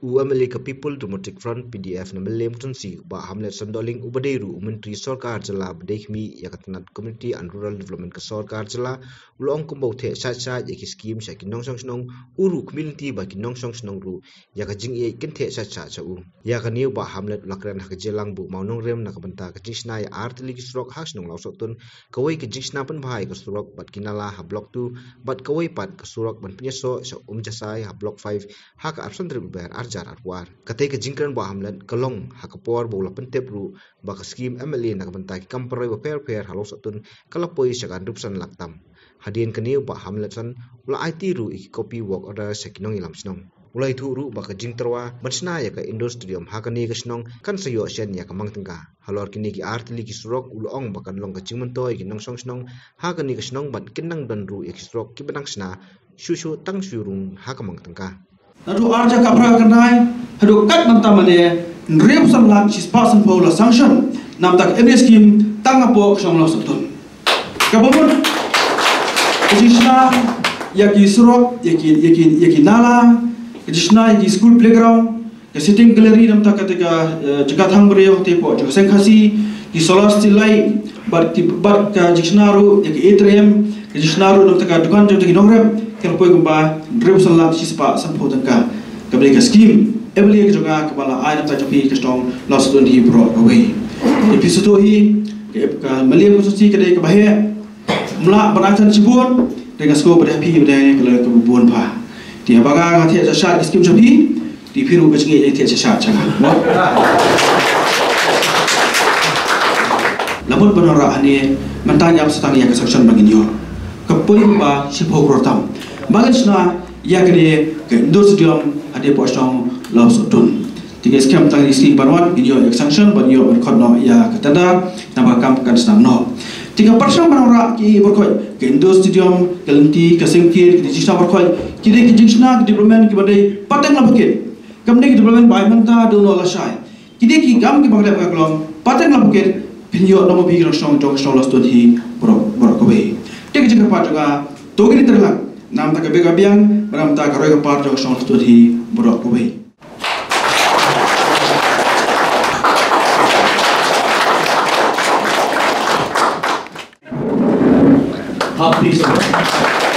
UMLA ka People Democratic Front PDF na melem tunsi ba Hamlet Sandoling ubaderu Menteri Sarkar Jala Badekmi Yakatanat Community and Rural Development ka Sarkar Jala ulong kumbau the sa yaki scheme sa kinong song uru community ba kinong song ru yaka jing ye kenthe sa u yaka niu ba Hamlet lakran ha jelang bu maunong rem na kabanta ka jisna ya artili ki strok has nong lausotun kawai ka jisna pan bahai ka strok bat kinala ha block 2 bat kawai pat ka strok ban penyeso sa jasai ha block 5 ha ka absen ber arjar arwar katai ka jingkran ba Hamlet kalong ha ka por bola pentep ru ba ka scheme MLA na kabanta ki kamparai ba per halosotun kalapoi sa kan rupsan laktam hadien kaniu ba Hamlet san ula IT ru iki copy work order sa kinong ilam sinong ulai thu ru ba ka jingterwa mansna ya ka indoor stadium ha ka ni ka sinong kan sayo sen ya ka mangtengka halor kini ki artili ki surok ulong ba kan long ka jingmentoi ki nong song sinong ha ka ni ka sinong bat kinang dan ru ek surok ki benang sna shushu tang syurung ha ka mangtengka Nadu arja kapra kanai hadu kat namta mane nrep sam lak chis pasan paula sanction namtak MD scheme tanga po shong lo sotun kabon kishna yaki surok yaki nala kishna yaki school playground ke sitting gallery namta katika jagat hangbre hote po jo senkhasi ki solar stilai bar ka jishnaru yaki atrium ke jishnaru namta ka dukan jo ki nongrem kelpoi gumba nrep sam lak chis pa sam po tangka kabri ka scheme every ke joga kabala ai namta chapi ke strong lo sotun hi bro away episode hi ke ka malia ko sosi ke dai ka bahe mla banatan cibun dengan sko pada pi pada kalau ke bubun pa dia baga ngati aja shat scheme chapi di piru ke chingi ite aja shat chaga lamun banora ani mantanya setang ya ke section bagin yo kapoi ba sipo protam bagasna ya ke indoor stadium ade posong law sotun tiga skam tang isi banwan inyo sanction ban yo khotno ya katanda namba kam kan snam no tiga persang banora ki berkoi ke indoor stadium kelenti ke sengkir ke jisna berkoi kide ki jisna development ki badai pateng la buket kamne ki development bai manta do no la shai kide ki gam ki bagla baglom pateng la buket pinyo no bi ro song jong song los to hi bro koi tiga jika pa juga togri terlak nam ta ke bega biang ram ta ka roi ka par jong song los to hi bro koi Please.